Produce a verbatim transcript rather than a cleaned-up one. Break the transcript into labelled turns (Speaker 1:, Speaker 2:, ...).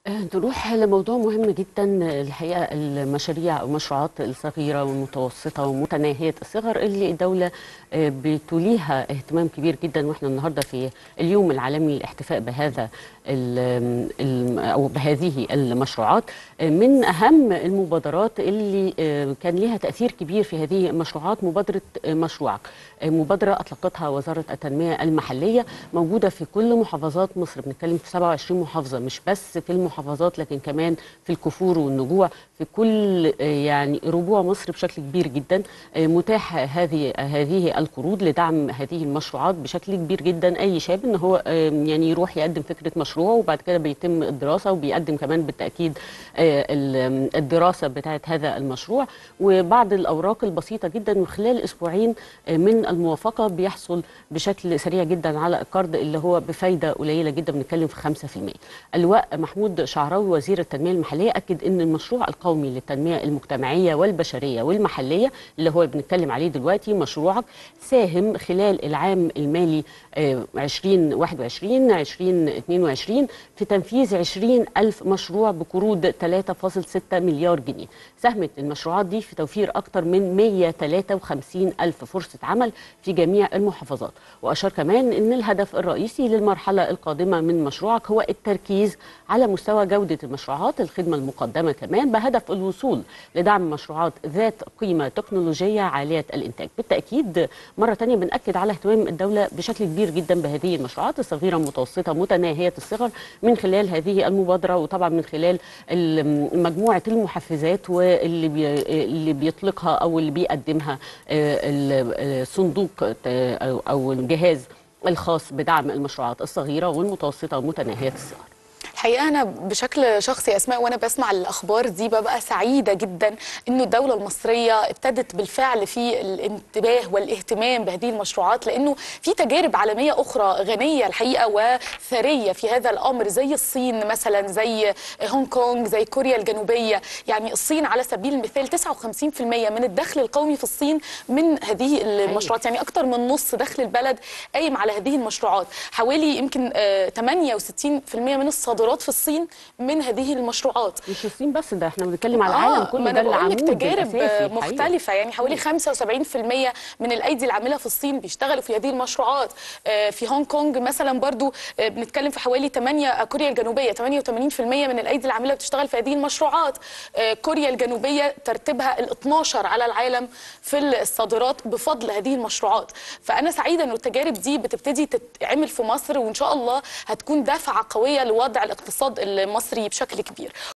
Speaker 1: نروح لموضوع مهم جدا الحقيقه، المشاريع او المشروعات الصغيره والمتوسطه ومتناهيه الصغر اللي الدوله بتوليها اهتمام كبير جدا. واحنا النهارده في اليوم العالمي للاحتفاء بهذا ال ال او بهذه المشروعات. من اهم المبادرات اللي كان لها تاثير كبير في هذه المشروعات مبادره مشروعك، مبادره اطلقتها وزاره التنميه المحليه، موجوده في كل محافظات مصر. بنتكلم في سبعة وعشرين محافظه، مش بس في المحافظات لكن كمان في الكفور والنجوع، في كل يعني ربوع مصر بشكل كبير جدا. متاح هذه هذه القروض لدعم هذه المشروعات بشكل كبير جدا. اي شاب ان هو يعني يروح يقدم فكره مشروع، وبعد كده بيتم الدراسه، وبيقدم كمان بالتاكيد الدراسه بتاعه هذا المشروع وبعض الاوراق البسيطه جدا، وخلال اسبوعين من الموافقه بيحصل بشكل سريع جدا على القرض اللي هو بفايده قليله جدا، بنتكلم في خمسة في المية. اللواء محمود شعراوي وزير التنميه المحليه اكد ان المشروع القومي للتنميه المجتمعيه والبشريه والمحليه اللي هو بنتكلم عليه دلوقتي مشروعك ساهم خلال العام المالي ألفين وواحد وعشرين ألفين واثنين وعشرين في تنفيذ عشرين ألف مشروع بقروض ثلاثة فاصلة ستة مليار جنيه. ساهمت المشروعات دي في توفير أكثر من مئة وثلاثة وخمسين ألف فرصة عمل في جميع المحافظات. وأشار كمان أن الهدف الرئيسي للمرحلة القادمة من مشروعك هو التركيز على مستوى جودة المشروعات، الخدمة المقدمة كمان بهدف الوصول لدعم مشروعات ذات قيمة تكنولوجية عالية الإنتاج. بالتأكيد مرة تانية بنأكد على اهتمام الدولة بشكل كبير جدا بهذه المشروعات الصغيرة المتوسطة متناهية الصغر من خلال هذه المبادرة، وطبعا من خلال مجموعة المحفزات واللي بي اللي بيطلقها أو اللي بيقدمها الصندوق أو الجهاز الخاص بدعم المشروعات الصغيرة والمتوسطة ومتناهية الصغر.
Speaker 2: الحقيقه انا بشكل شخصي اسماء، وانا بسمع الاخبار دي ببقى سعيده جدا انه الدوله المصريه ابتدت بالفعل في الانتباه والاهتمام بهذه المشروعات، لانه في تجارب عالميه اخرى غنيه الحقيقه وثريه في هذا الامر، زي الصين مثلا، زي هونج كونج، زي كوريا الجنوبيه. يعني الصين على سبيل المثال تسعة وخمسين في المئة من الدخل القومي في الصين من هذه المشروعات، يعني اكثر من نص دخل البلد قايم على هذه المشروعات. حوالي يمكن ثمانية وستين في المئة من الصادرات في الصين من هذه المشروعات.
Speaker 1: مش الصين بس، ده احنا بنتكلم على العالم
Speaker 2: آه
Speaker 1: كله، ده العمود
Speaker 2: تجارب
Speaker 1: الأساسي
Speaker 2: مختلفه. يعني حوالي خمسة وسبعين في المئة من الايدي العامله في الصين بيشتغلوا في هذه المشروعات. آه في هونج كونج مثلا برضو آه بنتكلم في حوالي ثمانية كوريا الجنوبيه ثمانية وثمانين في المئة من الايدي العامله بتشتغل في هذه المشروعات. آه كوريا الجنوبيه ترتيبها ال اثناشر على العالم في الصادرات بفضل هذه المشروعات. فانا سعيده انه التجارب دي بتبتدي تتعمل في مصر، وان شاء الله هتكون دفعه قويه لوضع الاقتصاد المصري بشكل كبير.